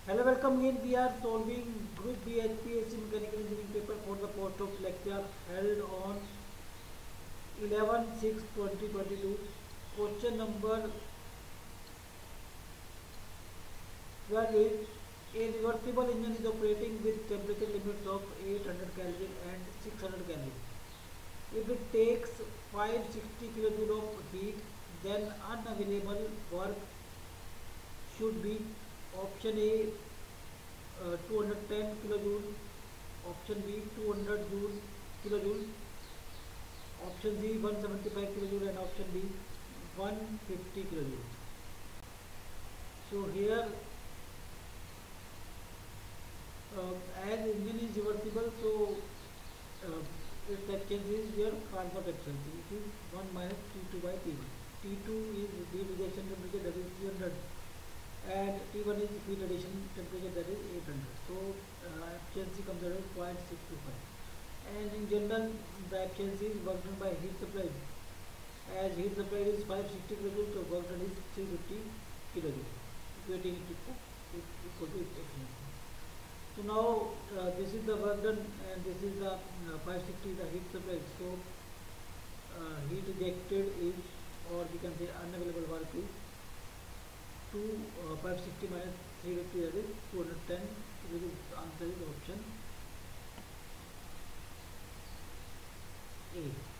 Hello, welcome again. We are solving Group B HPSC Mechanical Engineering paper for the post of lecture held on 11/6/2022. Question number 12 is: a reversible engine is operating with temperature limits of 800 Kelvin and 600 Kelvin. If it takes 560 kJ of heat, then unavailable work should be option A 210 kilojoule, option B 200 kilojoule, option C 175 kilojoule, and option D 150 kilojoule. So here, as engine is reversible, so its efficiency is your Carnot efficiency, which is 1 minus T2 by T1. T2 is heat rejection temperature, that is 300, and T1 is heat addition temperature, that is 800. So efficiency comes out as 0.625. And in general, the efficiency is work done by heat supply. As heat supply is 560 kJ, so work done is 350 kJ, equating it equal to its efficiency. So now this is the work done, and this is the 560 the heat supply. So heat rejected is, or we can say unavailable work is 560 minus 350, that is 210. So the answer is option A.